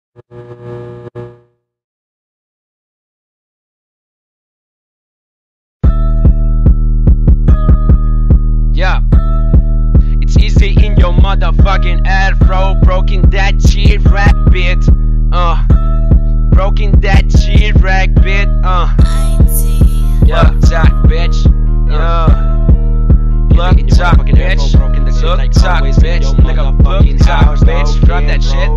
Yeah, it's easy in your motherfucking afro, broken that Chi-Raq bit, broken that Chi-Raq bit, yeah, talk, bitch, look, talk, bitch, look, talk, bitch, nigga, look, talk, bitch, run that shit,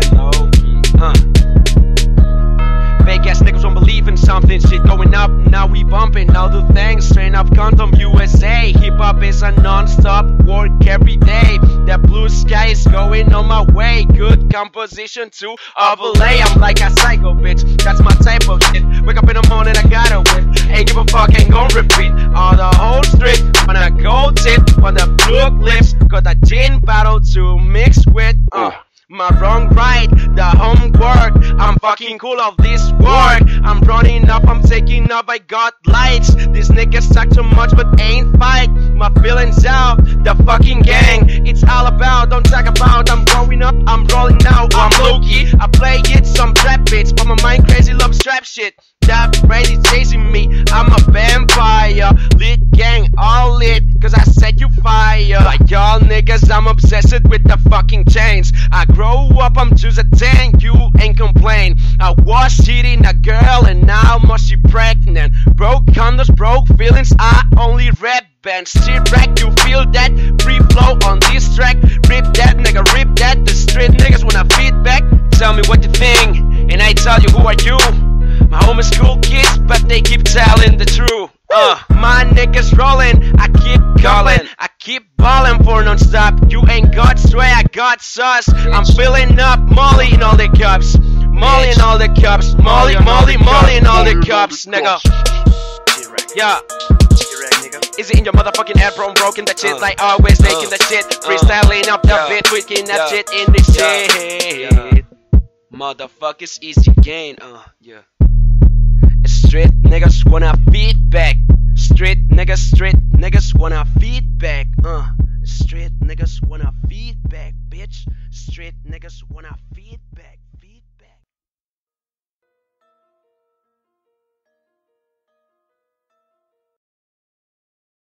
fake ass niggas won't believe in something. Shit going up, now we bumping all the things. Straight up Condom USA. Hip hop is a non-stop work every day. That blue sky is going on my way. Good composition to overlay. I'm like a psycho bitch, that's my type of shit. Wake up in the morning, I gotta whip. Ain't give a fuck, ain't gon' repeat. All the whole street on a gold tip, on the blue lips. Got a gin bottle to mix with. My wrong right, the homework. I'm fucking cool of this work. I'm running up, I'm taking up, I got lights. These niggas talk too much but ain't fight. My feelings out, the fucking gang. It's all about, don't talk about. I'm growing up, I'm rolling now, I'm low-key. I play it, some trap beats, but my mind crazy, love strap shit. That crazy chasing me, I'm a vampire. Lit gang, all lit, cause I set you fire. Like y'all niggas, I'm obsessed with the fucking chains. I grow up, I'm just a 10, you ain't complain. I was cheating a girl and now must she pregnant. Broke condoms, broke feelings, I only rap bands. Chi-Raq, you feel that? Free flow on this track. Rip that, nigga, rip that. The street niggas wanna feedback. Tell me what you think, and I tell you who are you. My homeschool kids, but they keep telling the truth. My niggas rolling, I keep calling, I keep ballin' for non-stop. You ain't got sway, I got sauce. I'm filling up Molly in all the cups, Molly in all the cups, Molly in all the cups, nigga. Yeah. Izzy in your motherfucking head, bro, I'm broken that shit like always, taking that shit, freestyling up the bit, tweaking that shit in the shit. Motherfuckers, easy gain, yeah. Street niggas wanna feedback. Street niggas wanna feedback. Street niggas wanna feedback, bitch. Street niggas wanna feedback.